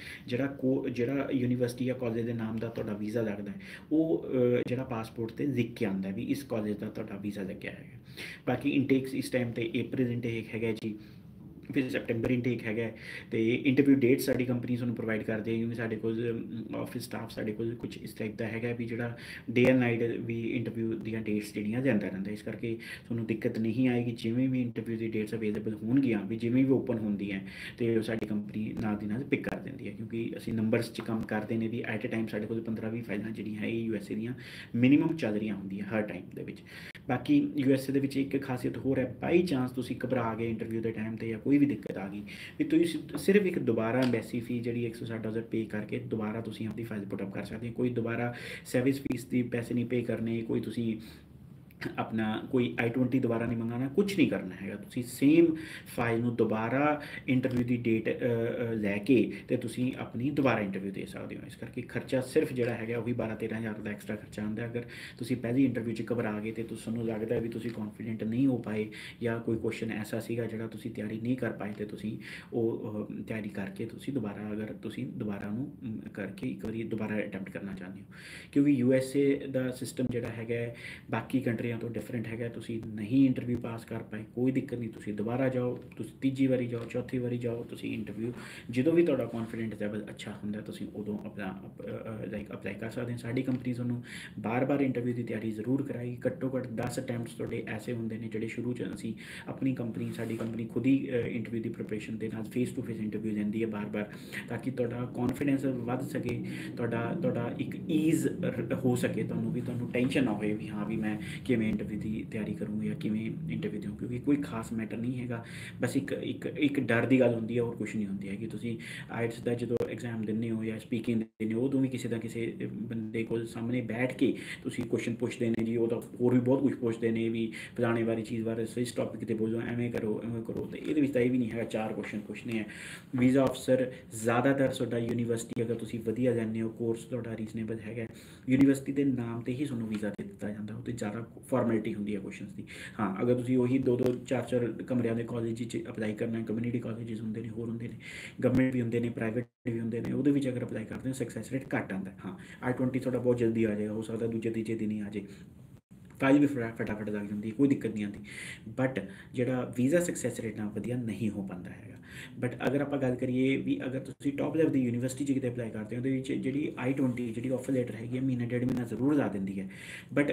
ਜਿਹੜਾ ਯੂਨੀਵਰਸਿਟੀ ਜਾਂ ਕਾਲਜ ਦੇ ਨਾਮ ਦਾ ਤੁਹਾਡਾ ਵੀਜ਼ਾ ਲੱਗਦਾ ਹੈ, ਉਹ ਜਿਹੜਾ ਪਾਸਪੋਰਟ 'ਤੇ ਲਿਖ ਕੇ ਆਉਂਦਾ ਵੀ ਇਸ ਕਾਲਜ ਦਾ ਤੁਹਾਡਾ ਵੀਜ਼ਾ ਲੱਗਿਆ ਹੈਗਾ। ਬਾਕੀ ਇਨਟੇਕਸ ਇਸ ਟਾਈਮ 'ਤੇ April ਇਨਟੇਕ ਹੈਗਾ ਜੀ, ਫਿਰ ਸੈਪਟੈਂਬਰ ਇਨਟੇਕ ਹੈਗਾ, ਅਤੇ ਇੰਟਰਵਿਊ ਡੇਟ ਸਾਡੀ ਕੰਪਨੀ ਤੁਹਾਨੂੰ ਪ੍ਰੋਵਾਈਡ ਕਰਦੀ ਹੈ, ਕਿਉਂਕਿ ਸਾਡੇ ਕੋਲ ਆਫਿਸ ਸਟਾਫ ਸਾਡੇ ਕੋਲ ਕੁਝ ਇਸ ਟਾਈਪ ਦਾ ਹੈਗਾ ਵੀ ਜਿਹੜਾ ਡੇ ਐਂਡ ਨਾਈਟ ਵੀ ਇੰਟਰਵਿਊ ਦੀਆਂ ਡੇਟਸ ਜਿਹੜੀਆਂ ਜਾਂਦਾ ਰਹਿੰਦਾ, ਇਸ ਕਰਕੇ ਤੁਹਾਨੂੰ ਦਿੱਕਤ ਨਹੀਂ ਆਏਗੀ। ਜਿਵੇਂ ਵੀ ਇੰਟਰਵਿਊ ਦੀ ਡੇਟਸ ਅਵੇਲੇਬਲ ਹੋਣਗੀਆਂ, ਵੀ ਜਿਵੇਂ ਵੀ ਓਪਨ ਹੁੰਦੀਆਂ, ਅਤੇ ਉਹ ਸਾਡੀ ਕੰਪਨੀ ਨਾਲ ਦੀ ਨਾਲ ਪਿਕ ਕਰ ਦਿੰਦੀ ਹੈ, ਕਿਉਂਕਿ ਅਸੀਂ ਨੰਬਰਸ 'ਚ ਕੰਮ ਕਰਦੇ ਨੇ, ਵੀ ਐਟ ਏ ਟਾਈਮ ਸਾਡੇ ਕੋਲ 15-20 ਫਾਈਲਾਂ ਜਿਹੜੀਆਂ ਹੈ USA ਦੀਆਂ ਮਿਨੀਮਮ ਚੱਲ ਰਹੀਆਂ ਹੁੰਦੀਆਂ ਹਰ ਟਾਈਮ ਦੇ ਵਿੱਚ। ਬਾਕੀ USA ਦੇ ਵਿੱਚ ਇੱਕ ਖਾਸੀਅਤ ਹੋਰ ਹੈ, ਬਾਈ ਚਾਂਸ ਤੁਸੀਂ ਘਬਰਾ ਗਏ ਇੰਟਰਵਿਊ ਦੇ ਟਾਈਮ 'ਤੇ, ਜਾਂ ਕੋਈ ਵੀ ਦਿੱਕਤ ਆ ਗਈ, ਵੀ ਤੁਸੀਂ ਸਿਰਫ ਇੱਕ ਦੁਬਾਰਾ ਐਮਬੈਸੀ ਫੀ ਜਿਹੜੀ $160 ਪੇ ਕਰਕੇ ਦੁਬਾਰਾ ਤੁਸੀਂ ਆਪਣੀ ਫਾਈਲ ਪੁੱਟ ਅਪ ਕਰ ਸਕਦੇ ਹੋ। ਕੋਈ ਦੁਬਾਰਾ ਸਰਵਿਸ ਫੀਸ ਦੀ ਪੈਸੇ ਨਹੀਂ ਪੇ ਕਰਨੇ, ਕੋਈ ਤੁਸੀਂ ਆਪਣਾ ਕੋਈ I-20 ਦੁਬਾਰਾ ਨਹੀਂ ਮੰਗਾਉਣਾ, ਕੁਛ ਨਹੀਂ ਕਰਨਾ ਹੈਗਾ। ਤੁਸੀਂ ਸੇਮ ਫਾਈਲ ਨੂੰ ਦੁਬਾਰਾ ਇੰਟਰਵਿਊ ਦੀ ਡੇਟ ਲੈ ਕੇ ਅਤੇ ਤੁਸੀਂ ਆਪਣੀ ਦੁਬਾਰਾ ਇੰਟਰਵਿਊ ਦੇ ਸਕਦੇ ਹੋ। ਇਸ ਕਰਕੇ ਖਰਚਾ ਸਿਰਫ ਜਿਹੜਾ ਹੈਗਾ ਉਹੀ 12-13 ਹਜ਼ਾਰ ਦਾ ਐਕਸਟਰਾ ਖਰਚਾ ਆਉਂਦਾ। ਅਗਰ ਤੁਸੀਂ ਪਹਿਲੀ ਇੰਟਰਵਿਊ 'ਚ ਘਬਰਾ ਗਏ ਅਤੇ ਤੁਹਾਨੂੰ ਲੱਗਦਾ ਵੀ ਤੁਸੀਂ ਕੌਨਫੀਡੈਂਟ ਨਹੀਂ ਹੋ ਪਾਏ, ਜਾਂ ਕੋਈ ਕੁਐਸਚਨ ਐਸਾ ਸੀਗਾ ਜਿਹੜਾ ਤੁਸੀਂ ਤਿਆਰੀ ਨਹੀਂ ਕਰ ਪਾਏ, ਅਤੇ ਤੁਸੀਂ ਉਹ ਤਿਆਰੀ ਕਰਕੇ ਤੁਸੀਂ ਦੁਬਾਰਾ ਉਹਨੂੰ ਕਰਕੇ ਇੱਕ ਵਾਰੀ ਦੁਬਾਰਾ ਅਟੈਂਪਟ ਕਰਨਾ ਚਾਹੁੰਦੇ ਹੋ, ਕਿਉਂਕਿ USA ਦਾ ਸਿਸਟਮ ਜਿਹੜਾ ਹੈਗਾ ਬਾਕੀ ਕੰਟਰੀ ਤੋਂ ਡਿਫਰੈਂਟ ਹੈਗਾ। ਤੁਸੀਂ ਨਹੀਂ ਇੰਟਰਵਿਊ ਪਾਸ ਕਰ ਪਾਏ, ਕੋਈ ਦਿੱਕਤ ਨਹੀਂ, ਤੁਸੀਂ ਦੁਬਾਰਾ ਜਾਓ, ਤੁਸੀਂ ਤੀਜੀ ਵਾਰੀ ਜਾਓ, ਚੌਥੀ ਵਾਰੀ ਜਾਓ, ਤੁਸੀਂ ਇੰਟਰਵਿਊ ਜਦੋਂ ਵੀ ਤੁਹਾਡਾ ਕੌਨਫੀਡੈਂਸ ਲੈਵਲ ਅੱਛਾ ਹੁੰਦਾ ਤੁਸੀਂ ਉਦੋਂ ਆਪਣਾ ਅਪਲਾਈ ਕਰ ਸਕਦੇ ਹੋ। ਸਾਡੀ ਕੰਪਨੀ ਤੁਹਾਨੂੰ ਬਾਰ-ਬਾਰ ਇੰਟਰਵਿਊ ਦੀ ਤਿਆਰੀ ਜ਼ਰੂਰ ਕਰਾਈ, ਘੱਟੋ ਘੱਟ 10 ਅਟੈਂਪਟਸ ਤੁਹਾਡੇ ਐਸੇ ਹੁੰਦੇ ਨੇ ਜਿਹੜੇ ਸ਼ੁਰੂ 'ਚ ਸਾਡੀ ਕੰਪਨੀ ਖੁਦ ਹੀ ਇੰਟਰਵਿਊ ਦੀ ਪ੍ਰੈਪਰੇਸ਼ਨ ਦੇ ਨਾਲ ਫੇਸ ਟੂ ਫੇਸ ਇੰਟਰਵਿਊ ਲੈਂਦੀ ਹੈ ਬਾਰ-ਬਾਰ, ਤਾਂ ਕਿ ਤੁਹਾਡਾ ਕੌਨਫੀਡੈਂਸ ਵੱਧ ਸਕੇ, ਤੁਹਾਡਾ ਇੱਕ ਈਜ਼ ਹੋ ਸਕੇ, ਤੁਹਾਨੂੰ ਟੈਨਸ਼ਨ ਨਾ ਹੋਏ ਵੀ ਹਾਂ ਵੀ ਮੈਂ ਕਿ ਕਿਵੇਂ ਇੰਟਰਵਿਊ ਦੀ ਤਿਆਰੀ ਕਰੂੰਗੇ ਜਾਂ ਕਿਵੇਂ ਇੰਟਰਵਿਊ ਦਿਓ, ਕਿਉਂਕਿ ਕੋਈ ਖਾਸ ਮੈਟਰ ਨਹੀਂ ਹੈਗਾ। ਬਸ ਇੱਕ ਡਰ ਦੀ ਗੱਲ ਹੁੰਦੀ ਹੈ, ਹੋਰ ਕੁਛ ਨਹੀਂ ਹੁੰਦੀ ਹੈਗੀ। ਤੁਸੀਂ ਆਇਲਟਸ ਦਾ ਜਦੋਂ ਐਗਜ਼ਾਮ ਦਿੰਦੇ ਹੋ ਜਾਂ ਸਪੀਕਿੰਗ ਦਿੰਦੇ ਹੋ, ਉਦੋਂ ਵੀ ਕਿਸੇ ਦਾ ਕਿਸੇ ਬੰਦੇ ਕੋਲ ਸਾਹਮਣੇ ਬੈਠ ਕੇ ਤੁਸੀਂ ਕੁਐਸਚਨ ਪੁੱਛਦੇ ਨੇ ਜੀ, ਉਹਦਾ ਹੋਰ ਵੀ ਬਹੁਤ ਕੁਛ ਪੁੱਛਦੇ ਨੇ ਵੀ ਫਲਾਣੇ ਬਾਰੇ ਚੀਜ਼ ਬਾਰੇ ਇਸ ਟੌਪਿਕ 'ਤੇ ਬੋਲੋ, ਐਵੇਂ ਕਰੋ ਐਵੇਂ ਕਰੋ। ਅਤੇ ਇਹਦੇ ਵਿੱਚ ਤਾਂ ਇਹ ਵੀ ਨਹੀਂ ਹੈਗਾ 4 ਕੁਐਸਚਨ ਪੁੱਛਣੇ ਹੈ। ਵੀਜ਼ਾ ਅਫਸਰ ਜ਼ਿਆਦਾਤਰ ਤੁਹਾਡਾ ਯੂਨੀਵਰਸਿਟੀ ਅਗਰ ਤੁਸੀਂ ਵਧੀਆ ਜਾਂਦੇ ਹੋ, ਕੋਰਸ ਤੁਹਾਡਾ ਰੀਜ਼ਨੇਬਲ ਹੈਗਾ, ਯੂਨੀਵਰਸਿਟੀ ਦੇ ਨਾਮ 'ਤੇ ਹੀ ਤੁਹਾਨੂੰ ਵੀਜ਼ਾ ਦੇ ਦਿੱਤਾ ਜਾਂਦਾ। ਉਹ 'ਤੇ ਜ਼ਿਆਦਾ ਫਾਰਮੈਲਿਟੀ ਹੁੰਦੀ ਹੈ ਕੁਐਸਚਨਸ ਦੀ। ਹਾਂ, ਅਗਰ ਤੁਸੀਂ ਉਹੀ 2-2 4-4 ਕਮਰਿਆਂ ਦੇ ਕਾਲਜ 'ਚ ਅਪਲਾਈ ਕਰਨਾ, ਕਮਿਊਨਿਟੀ ਕਾਲਜਸ ਹੁੰਦੇ ਨੇ, ਹੋਰ ਹੁੰਦੇ ਨੇ, ਗਵਰਨਮੈਂਟ ਵੀ ਹੁੰਦੇ ਨੇ, ਪ੍ਰਾਈਵੇਟ ਵੀ ਹੁੰਦੇ ਨੇ, ਉਹਦੇ ਵਿੱਚ ਅਗਰ ਅਪਲਾਈ ਕਰਦੇ ਹੋ ਸਕਸੈਸ ਰੇਟ ਘੱਟ ਆਉਂਦਾ। ਹਾਂ, I-20 ਤੁਹਾਡਾ ਬਹੁਤ ਜਲਦੀ ਆ ਜਾਏਗਾ, ਹੋ ਸਕਦਾ ਦੂਜੇ ਤੀਜੇ ਦਿਨ ਹੀ ਆ ਜਾਏ, ਫਾਈਲ ਵੀ ਫਟਾਫਟ ਲੱਗ ਜਾਂਦੀ, ਕੋਈ ਦਿੱਕਤ ਨਹੀਂ ਆਉਂਦੀ। ਬਟ ਜਿਹੜਾ ਵੀਜ਼ਾ ਸਕਸੈਸ ਰੇਟ ਨਾਲ ਵਧੀਆ ਨਹੀਂ ਹੋ ਪਾਉਂਦਾ ਹੈਗਾ। ਬਟ ਅਗਰ ਆਪਾਂ ਗੱਲ ਕਰੀਏ ਵੀ ਅਗਰ ਤੁਸੀਂ ਟੌਪ ਲੈਵਲ ਦੀ ਯੂਨੀਵਰਸਿਟੀ 'ਚ ਕਿਤੇ ਅਪਲਾਈ ਕਰਦੇ ਹੋ, ਉਹਦੇ ਵਿੱਚ ਜਿਹੜੀ I-20 ਜਿਹੜੀ ਆਫਰ ਲੈਟਰ ਹੈਗੀ ਹੈ, ਮਹੀਨਾ ਡੇਢ ਮਹੀਨਾ ਜ਼ਰੂਰ ਲਾ ਦਿੰਦੀ ਹੈ। ਬਟ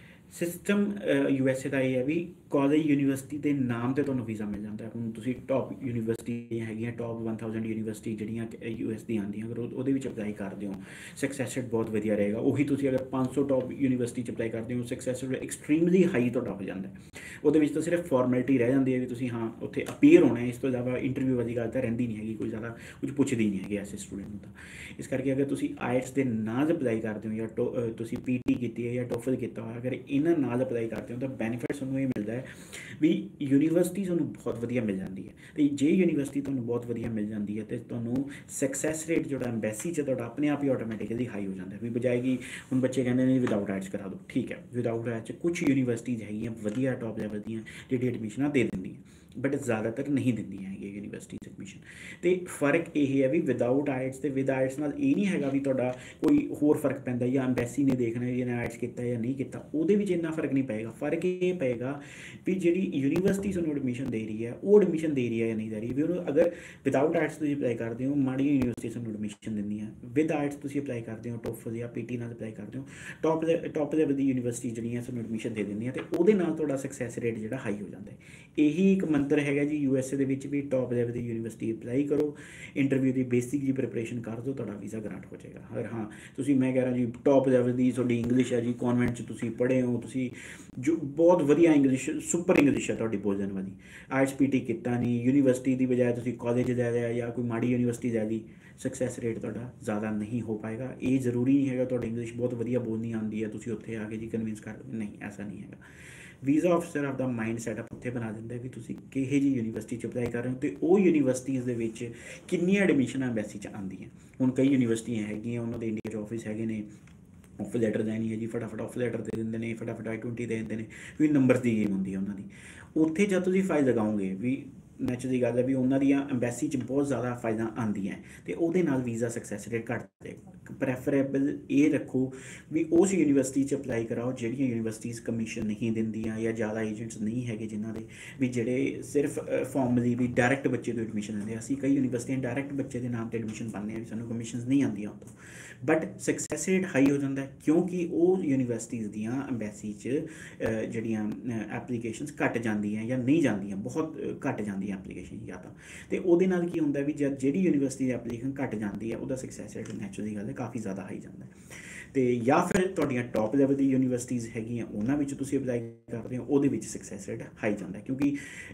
ਸਿਸਟਮ USA ਦਾ ਇਹ ਹੈ ਵੀ ਕਾਲਜ ਯੂਨੀਵਰਸਿਟੀ ਦੇ ਨਾਮ 'ਤੇ ਤੁਹਾਨੂੰ ਵੀਜ਼ਾ ਮਿਲ ਜਾਂਦਾ। ਹੁਣ ਤੁਸੀਂ ਟੌਪ ਯੂਨੀਵਰਸਿਟੀ ਹੈਗੀਆਂ, ਟੌਪ 1000 ਯੂਨੀਵਰਸਿਟੀ ਜਿਹੜੀਆਂ US ਦੀ ਆਉਂਦੀਆਂ, ਅਗਰ ਉਹਦੇ ਵਿੱਚ ਅਪਲਾਈ ਕਰਦੇ ਹੋ, ਸਕਸੈਸ ਰੇਟ ਬਹੁਤ ਵਧੀਆ ਰਹੇਗਾ। ਉਹੀ ਤੁਸੀਂ ਅਗਰ 500 ਟੌਪ ਯੂਨੀਵਰਸਿਟੀ 'ਚ ਅਪਲਾਈ ਕਰਦੇ ਹੋ, ਸਕਸੈਸ ਰੇਟ ਐਕਸਟ੍ਰੀਮਲੀ ਹਾਈ ਤੁਹਾਡਾ ਹੋ ਜਾਂਦਾ। ਉਹਦੇ ਵਿੱਚ ਤਾਂ ਸਿਰਫ ਫਾਰਮੈਲਿਟੀ ਰਹਿ ਜਾਂਦੀ ਹੈ ਵੀ ਤੁਸੀਂ ਹਾਂ ਉੱਥੇ ਅਪੀਅਰ ਹੋਣਾ, ਇਸ ਤੋਂ ਇਲਾਵਾ ਇੰਟਰਵਿਊ ਵਾਲੀ ਗੱਲ ਤਾਂ ਰਹਿੰਦੀ ਨਹੀਂ ਹੈਗੀ, ਕੋਈ ਜ਼ਿਆਦਾ ਕੁਝ ਪੁੱਛਦੀ ਨਹੀਂ ਹੈਗੀ ਐਸੇ ਸਟੂਡੈਂਟ ਨੂੰ ਤਾਂ। ਇਸ ਕਰਕੇ ਅਗਰ ਤੁਸੀਂ ਆਇਲਟਸ ਦੇ ਨਾਲ ਅਪਲਾਈ ਕਰਦੇ ਹੋ ਜਾਂ ਤੁਸੀਂ PT ਕੀਤੀ ਹੈ ਜਾਂ ਟੋਫਲ ਕੀਤਾ ਹੋਇਆ, ਅਗਰ ਇਹਨਾਂ ਨਾਲ ਅਪਲਾਈ ਕਰਦੇ ਹੋ ਤਾਂ ਬੈਨੀਫਿਟ ਤੁਹਾਨੂੰ ਇਹ ਮਿਲਦਾ ਹੈ ਵੀ ਯੂਨੀਵਰਸਿਟੀ ਤੁਹਾਨੂੰ ਬਹੁਤ ਵਧੀਆ ਮਿਲ ਜਾਂਦੀ ਹੈ। ਅਤੇ ਜੇ ਯੂਨੀਵਰਸਿਟੀ ਤੁਹਾਨੂੰ ਬਹੁਤ ਵਧੀਆ ਮਿਲ ਜਾਂਦੀ ਹੈ, ਅਤੇ ਤੁਹਾਨੂੰ ਸਕਸੈਸ ਰੇਟ ਜਿਹੜਾ ਐਮਬੈਸੀ 'ਚ ਤੁਹਾਡਾ ਆਪਣੇ ਆਪ ਹੀ ਆਟੋਮੈਟਿਕਲੀ ਹਾਈ ਹੋ ਜਾਂਦਾ। ਵੀ ਬਜਾਏ ਕਿ ਹੁਣ ਬੱਚੇ ਕਹਿੰਦੇ ਨੇ ਵਿਦਆਊਟ ਆਇਲਟਸ ਕਰਾ ਦਿਓ, ਠੀਕ ਹੈ, ਵਿਦਆਊਟ ਆਇਲਟਸ ਕੁਛ ਯੂਨੀਵਰਸਿਟੀਜ਼ ਹੈਗੀਆਂ ਵਧੀਆ ਟੌਪ ਲੈਵਲ ਦੀਆਂ ਜਿਹੜੀ ਐਡਮਿਸ਼ਨਾਂ ਦੇ ਦਿੰਦੀਆਂ, ਬਟ ਜ਼ਿਆਦਾਤਰ ਨਹੀਂ ਦਿੰਦੀਆਂ ਹੈਗੀਆਂ ਯੂਨੀਵਰਸਿਟੀ 'ਚ ਐਡਮਿਸ਼ਨ। ਅਤੇ ਫ਼ਰਕ ਇਹ ਹੈ ਵੀ ਵਿਦਆਊਟ ਆਇਲਟਸ ਅਤੇ ਵਿਦ ਆਇਲਟਸ ਨਾਲ ਇਹ ਨਹੀਂ ਹੈਗਾ ਵੀ ਤੁਹਾਡਾ ਕੋਈ ਹੋਰ ਫਰਕ ਪੈਂਦਾ ਜਾਂ ਐਮਬੈਸੀ ਨੇ ਦੇਖਣਾ ਵੀ ਇਹਨੇ ਆਇਲਟਸ ਕੀਤਾ ਜਾਂ ਨਹੀਂ ਕੀਤਾ, ਉਹਦੇ ਵਿੱਚ ਇੰਨਾ ਫਰਕ ਨਹੀਂ ਪਏਗਾ। ਫਰਕ ਇਹ ਪਏਗਾ ਵੀ ਜਿਹੜੀ ਯੂਨੀਵਰਸਿਟੀ ਤੁਹਾਨੂੰ ਐਡਮਿਸ਼ਨ ਦੇ ਰਹੀ ਹੈ, ਉਹ ਐਡਮਿਸ਼ਨ ਦੇ ਰਹੀ ਹੈ ਜਾਂ ਨਹੀਂ ਦੇ ਰਹੀ। ਵੀ ਉਹਨੂੰ ਅਗਰ ਵਿਦਆਊਟ ਆਇਲਟਸ ਤੁਸੀਂ ਅਪਲਾਈ ਕਰਦੇ ਹੋ, ਮਾੜੀ ਯੂਨੀਵਰਸਿਟੀ ਤੁਹਾਨੂੰ ਐਡਮਿਸ਼ਨ ਦਿੰਦੀ ਹੈ। ਵਿਦ ਆਇਲਟਸ ਤੁਸੀਂ ਅਪਲਾਈ ਕਰਦੇ ਹੋ, ਟੋਫਲ ਜਾਂ PT ਨਾਲ ਅਪਲਾਈ ਕਰਦੇ ਹੋ, ਟੌਪ ਲੈਵਲ ਦੀ ਯੂਨੀਵਰਸਿਟੀ ਜਿਹੜੀਆਂ ਤੁਹਾਨੂੰ ਐਡਮਿਸ਼ਨ ਦੇ ਦਿੰਦੀਆਂ, ਅਤੇ ਉਹਦੇ ਨਾਲ ਤੁਹਾਡਾ ਸਕਸੈਸ ਰੇਟ ਜਿਹੜਾ ਹਾਈ ਹੋ ਜਾਂਦਾ ਹੈ। ਇਹੀ ਇੱਕ ਮੰਤਰ ਹੈਗਾ ਜੀ USA ਦੇ ਵਿੱਚ ਵੀ ਟੌਪ ਲੈਵਲ ਦੀ ਯੂਨੀਵਰਸਿਟੀ ਅਪਲਾਈ ਕਰੋ, ਇੰਟਰਵਿਊ ਦੀ ਬੇਸਿਕ ਜੀ ਪ੍ਰੈਪਰੇਸ਼ਨ ਕਰ ਦਿਓ, ਤੁਹਾਡਾ ਵੀਜ਼ਾ ਗ੍ਰਾਂਟ ਹੋ ਜਾਏਗਾ। ਅਗਰ ਹਾਂ ਤੁਸੀਂ, ਮੈਂ ਕਹਿ ਰਿਹਾ ਜੀ ਟੌਪ ਲੈਵਲ ਦੀ ਤੁਹਾਡੀ ਇੰਗਲਿਸ਼ ਹੈ ਜੀ, ਕੌਨਵੈਂਟ 'ਚ ਤੁਸੀਂ ਪੜ੍ਹੇ ਹੋ, ਤੁਸੀਂ ਜੋ ਬਹੁਤ ਵਧੀਆ ਇੰਗਲਿਸ਼, ਸੁਪਰ ਇੰਗਲਿਸ਼ ਹੈ ਤੁਹਾਡੀ ਬੋਲਣ ਵਾਲੀ, ਆਇਲਟਸ PT ਕੀਤਾ ਨਹੀਂ, ਯੂਨੀਵਰਸਿਟੀ ਦੀ ਬਜਾਏ ਤੁਸੀਂ ਕਾਲਜ ਲੈ ਲਿਆ ਜਾਂ ਕੋਈ ਮਾੜੀ ਯੂਨੀਵਰਸਿਟੀ ਲੈ ਲਈ, ਸਕਸੈਸ ਰੇਟ ਤੁਹਾਡਾ ਜ਼ਿਆਦਾ ਨਹੀਂ ਹੋ ਪਾਏਗਾ। ਇਹ ਜ਼ਰੂਰੀ ਨਹੀਂ ਹੈਗਾ ਤੁਹਾਡੀ ਇੰਗਲਿਸ਼ ਬਹੁਤ ਵਧੀਆ ਬੋਲਣੀ ਆਉਂਦੀ ਹੈ, ਤੁਸੀਂ ਉੱਥੇ ਆ ਕੇ ਜੀ ਕਨਵਿੰਸ ਕਰ, ਨਹੀਂ, ਐਸਾ ਨਹੀਂ ਹੈਗਾ। ਵੀਜ਼ਾ ਅਫਸਰ ਆਪਦਾ ਮਾਈਂਡ ਸੈਟਅਪ ਉੱਥੇ ਬਣਾ ਦਿੰਦਾ ਵੀ ਤੁਸੀਂ ਕਿਹੇ ਜਿਹੀ ਯੂਨੀਵਰਸਿਟੀ 'ਚ ਅਪਲਾਈ ਕਰ ਰਹੇ ਹੋ, ਅਤੇ ਉਹ ਯੂਨੀਵਰਸਿਟੀਜ਼ ਦੇ ਵਿੱਚ ਕਿੰਨੀਆਂ ਐਡਮਿਸ਼ਨਾਂ ਐਮਬੈਸੀ 'ਚ ਆਉਂਦੀਆਂ। ਹੁਣ ਕਈ ਯੂਨੀਵਰਸਿਟੀਆਂ ਹੈਗੀਆਂ, ਉਹਨਾਂ ਦੇ ਇੰਡੀਆ 'ਚ ਆਫਿਸ ਹੈਗੇ ਨੇ, ਆਫਰ ਲੈਟਰ ਦੇਣੀ ਹੈ ਜੀ, ਫਟਾਫਟ ਆਫਰ ਲੈਟਰ ਦੇ ਦਿੰਦੇ ਨੇ, ਫਟਾਫਟ I-20 ਦੇ ਦਿੰਦੇ ਨੇ, ਵੀ ਨੰਬਰਸ ਦੀ ਗੇਮ ਹੁੰਦੀ ਹੈ ਉਹਨਾਂ ਦੀ। ਉੱਥੇ ਜਦ ਤੁਸੀਂ ਫਾਈਲ ਲਗਾਓਗੇ ਵੀ ਨੈਚੁਰਲੀ ਗੱਲ ਹੈ ਵੀ ਉਹਨਾਂ ਦੀਆਂ ਐਮਬੈਸੀ 'ਚ ਬਹੁਤ ਜ਼ਿਆਦਾ ਫਾਈਲਾਂ ਆਉਂਦੀਆਂ, ਅਤੇ ਉਹਦੇ ਨਾਲ ਵੀਜ਼ਾ ਸਕਸੈਸ ਰੇਟ ਘੱਟ ਜਾਏਗਾ। ਪ੍ਰੈਫਰੇਬਲ ਇਹ ਰੱਖੋ ਵੀ ਉਸ ਯੂਨੀਵਰਸਿਟੀ 'ਚ ਅਪਲਾਈ ਕਰਾਓ ਜਿਹੜੀਆਂ ਯੂਨੀਵਰਸਿਟੀਜ਼ ਕਮਿਸ਼ਨ ਨਹੀਂ ਦਿੰਦੀਆਂ ਜਾਂ ਜ਼ਿਆਦਾ ਏਜੰਟਸ ਨਹੀਂ ਹੈਗੇ ਜਿਨ੍ਹਾਂ ਦੇ ਵੀ ਜਿਹੜੇ ਸਿਰਫ ਫਾਰਮਲੀ ਵੀ ਡਾਇਰੈਕਟ ਬੱਚੇ ਤੋਂ ਐਡਮਿਸ਼ਨ ਦਿੰਦੇ ਆ। ਅਸੀਂ ਕਈ ਯੂਨੀਵਰਸਿਟੀਆਂ ਡਾਇਰੈਕਟ ਬੱਚੇ ਦੇ ਨਾਮ 'ਤੇ ਐਡਮਿਸ਼ਨ ਪਾਉਂਦੇ ਹਾਂ ਵੀ ਸਾਨੂੰ ਕਮਿਸ਼ਨਸ ਨਹੀਂ ਆਉਂਦੀਆਂ ਉੱਥੋਂ, ਬਟ ਸਕਸੈਸ ਰੇਟ ਹਾਈ ਹੋ ਜਾਂਦਾ ਕਿਉਂਕਿ ਉਹ ਯੂਨੀਵਰਸਿਟੀਜ਼ ਦੀਆਂ ਐਮਬੈਸੀ 'ਚ ਜਿਹੜੀਆਂ ਐਪਲੀਕੇਸ਼ਨਸ ਘੱਟ ਜਾਂਦੀਆਂ ਜਾਂ ਨਹੀਂ ਜਾਂਦੀਆਂ, ਬਹੁਤ ਘੱਟ ਜਾਂਦੀਆਂ ਐਪਲੀਕੇਸ਼ਨ ਜਾਂ ਤਾਂ, ਅਤੇ ਉਹਦੇ ਨਾਲ ਕੀ ਹੁੰਦਾ ਵੀ ਜਦ ਜਿਹੜੀ ਯੂਨੀਵਰਸਿਟੀ ਦੀ ਐਪਲੀਕੇਸ਼ਨ ਘੱਟ ਜਾਂਦੀ ਹੈ, ਉਹਦਾ ਸਕਸੈਸ ਰੇਟ ਨੈਚੁਰਲੀ ਗੱਲ ਹੈ ਕਾਫੀ ਜ਼ਿਆਦਾ ਹਾਈ ਜਾਂਦਾ। ਅਤੇ ਜਾਂ ਫਿਰ ਤੁਹਾਡੀਆਂ ਟੌਪ ਲੈਵਲ ਦੀ ਯੂਨੀਵਰਸਿਟੀਜ਼ ਹੈਗੀਆਂ, ਉਹਨਾਂ ਵਿੱਚ ਤੁਸੀਂ ਅਪਲਾਈ ਕਰਦੇ ਹੋ, ਉਹਦੇ ਵਿੱਚ ਸਕਸੈਸ ਰੇਟ ਹਾਈ ਜਾਂਦਾ, ਕਿਉਂਕਿ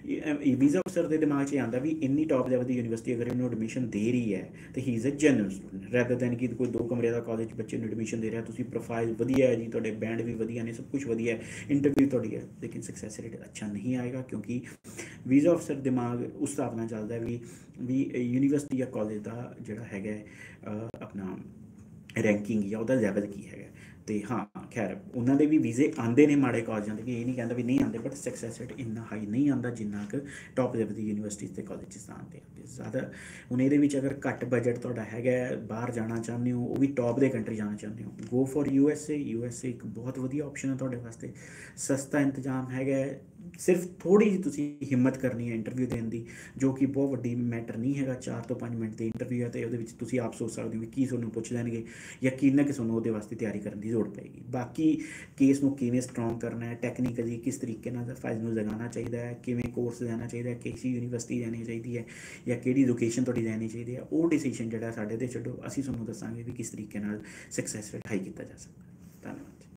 ਵੀਜ਼ਾ ਅਫਸਰ ਦੇ ਦਿਮਾਗ 'ਚ ਇਹ ਆਉਂਦਾ ਵੀ ਇੰਨੀ ਟੌਪ ਲੈਵਲ ਦੀ ਯੂਨੀਵਰਸਿਟੀ ਅਗਰ ਇਹਨੂੰ ਐਡਮਿਸ਼ਨ ਦੇ ਰਹੀ ਹੈ ਤਾਂ ਹੀ is a genuine student, rather than ਕਿ ਕੋਈ 2 ਕਮਰੇ ਦਾ ਕਾਲਜ ਬੱਚੇ ਨੂੰ ਐਡਮਿਸ਼ਨ ਦੇ ਰਿਹਾ, ਤੁਸੀਂ ਪ੍ਰੋਫਾਈਲ ਵਧੀਆ ਹੈ ਜੀ, ਤੁਹਾਡੇ ਬੈਂਡ ਵੀ ਵਧੀਆ ਨੇ, ਸਭ ਕੁਛ ਵਧੀਆ ਹੈ, ਇੰਟਰਵਿਊ ਤੁਹਾਡੀ ਹੈ, ਲੇਕਿਨ ਸਕਸੈਸ ਰੇਟ ਅੱਛਾ ਨਹੀਂ ਆਏਗਾ, ਕਿਉਂਕਿ ਵੀਜ਼ਾ ਅਫਸਰ ਦਿਮਾਗ ਉਸ ਹਿਸਾਬ ਨਾਲ ਚੱਲਦਾ ਵੀ ਯੂਨੀਵਰਸਿਟੀ ਜਾਂ ਕਾਲਜ ਦਾ ਜਿਹੜਾ ਹੈਗਾ ਆਪਣਾ ਰੈਂਕਿੰਗ ਜਾਂ ਉਹਦਾ ਲੈਵਲ ਕੀ ਹੈਗਾ। ਅਤੇ ਹਾਂ, ਖੈਰ ਉਹਨਾਂ ਦੇ ਵੀ ਵੀਜ਼ੇ ਆਉਂਦੇ ਨੇ ਮਾੜੇ ਕਾਲਜਾਂ ਦੇ ਵੀ, ਇਹ ਨਹੀਂ ਕਹਿੰਦਾ ਵੀ ਨਹੀਂ ਆਉਂਦੇ, ਬਟ ਸਕਸੈਸ ਰੇਟ ਇੰਨਾ ਹਾਈ ਨਹੀਂ ਆਉਂਦਾ ਜਿੰਨਾ ਕਿ ਟੌਪ ਲੈਵਲ ਦੀ ਯੂਨੀਵਰਸਿਟੀ ਅਤੇ ਕਾਲਜਿਸ ਦਾ ਆਉਂਦੇ ਜ਼ਿਆਦਾ। ਹੁਣ ਇਹਦੇ ਵਿੱਚ ਅਗਰ ਘੱਟ ਬਜਟ ਤੁਹਾਡਾ ਹੈਗਾ, ਬਾਹਰ ਜਾਣਾ ਚਾਹੁੰਦੇ ਹੋ, ਉਹ ਵੀ ਟੌਪ ਦੇ ਕੰਟਰੀ ਜਾਣਾ ਚਾਹੁੰਦੇ ਹੋ, ਗੋ ਫॉर USA ਇੱਕ ਬਹੁਤ ਵਧੀਆ ਆਪਸ਼ਨ ਹੈ ਤੁਹਾਡੇ ਵਾਸਤੇ, ਸਸਤਾ ਇੰਤਜ਼ਾਮ ਹੈਗਾ, ਸਿਰਫ ਥੋੜ੍ਹੀ ਜਿਹੀ ਤੁਸੀਂ ਹਿੰਮਤ ਕਰਨੀ ਹੈ ਇੰਟਰਵਿਊ ਦੇਣ ਦੀ, ਜੋ ਕਿ ਬਹੁਤ ਵੱਡੀ ਮੈਟਰ ਨਹੀਂ ਹੈਗਾ। 4 ਤੋਂ 5 ਮਿੰਟ ਦੀ ਇੰਟਰਵਿਊ ਹੈ, ਅਤੇ ਉਹਦੇ ਵਿੱਚ ਤੁਸੀਂ ਆਪ ਸੋਚ ਸਕਦੇ ਹੋ ਵੀ ਕੀ ਤੁਹਾਨੂੰ ਪੁੱਛ ਲੈਣਗੇ ਜਾਂ ਕਿੰਨਾ ਕਿ ਤੁਹਾਨੂੰ ਉਹਦੇ ਵਾਸਤੇ ਤਿਆਰੀ ਕਰਨ ਦੀ ਲੋੜ ਪਏਗੀ। ਬਾਕੀ ਕੇਸ ਨੂੰ ਕਿਵੇਂ ਸਟਰੋਂਗ ਕਰਨਾ ਹੈ, ਟੈਕਨੀਕਲੀ ਕਿਸ ਤਰੀਕੇ ਨਾਲ ਫਾਈਲ ਨੂੰ ਲਗਾਉਣਾ ਚਾਹੀਦਾ ਹੈ, ਕਿਵੇਂ ਕੋਰਸ ਲੈਣਾ ਚਾਹੀਦਾ ਹੈ, ਕਿਹੜੀ ਯੂਨੀਵਰਸਿਟੀ ਲੈਣੀ ਚਾਹੀਦੀ ਹੈ ਜਾਂ ਕਿਹੜੀ ਲੋਕੇਸ਼ਨ ਤੁਹਾਡੀ ਲੈਣੀ ਚਾਹੀਦੀ ਹੈ, ਉਹ ਡਿਸੀਜਨ ਜਿਹੜਾ ਸਾਡੇ 'ਤੇ ਛੱਡੋ, ਅਸੀਂ ਤੁਹਾਨੂੰ ਦੱਸਾਂਗੇ ਵੀ ਕਿਸ ਤਰੀਕੇ ਨਾਲ ਸਕਸੈਸ ਰੇਟ ਹਾਈ ਕੀਤਾ ਜਾ ਸਕਦਾ। ਧੰਨਵਾਦ।